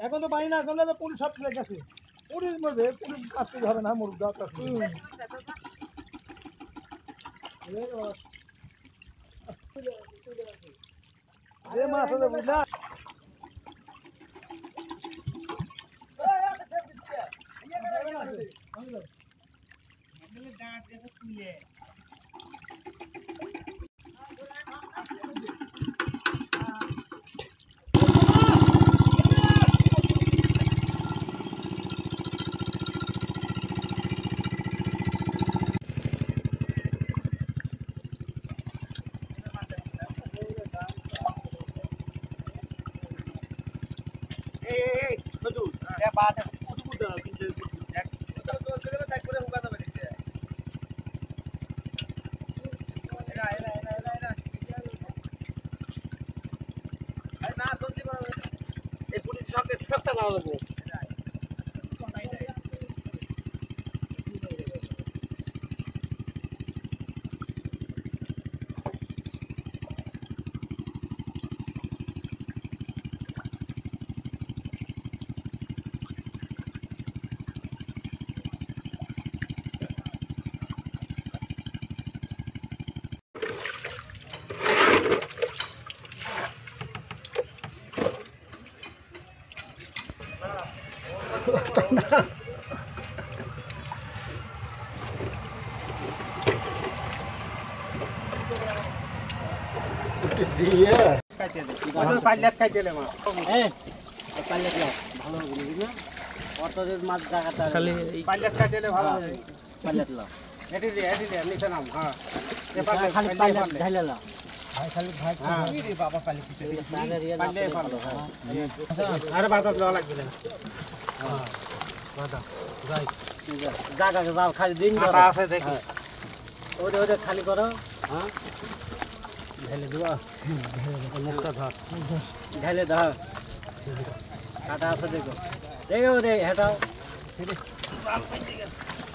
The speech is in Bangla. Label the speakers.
Speaker 1: এখন তো পানি না করলে তো পুলিশ সব ফেলে গেছে পুলিশ মধ্যে পুলিশ কাটতে ধরে না মুরগ দেওয়ার কাছে যে মাছ আছে বুঝলা খালি দিন খালি করো হ্যাঁ ঢেলে দেওয়া মুখটা ধর ঢেলে ধর কাটা আছে দেখো দেখো রে হেঁটাও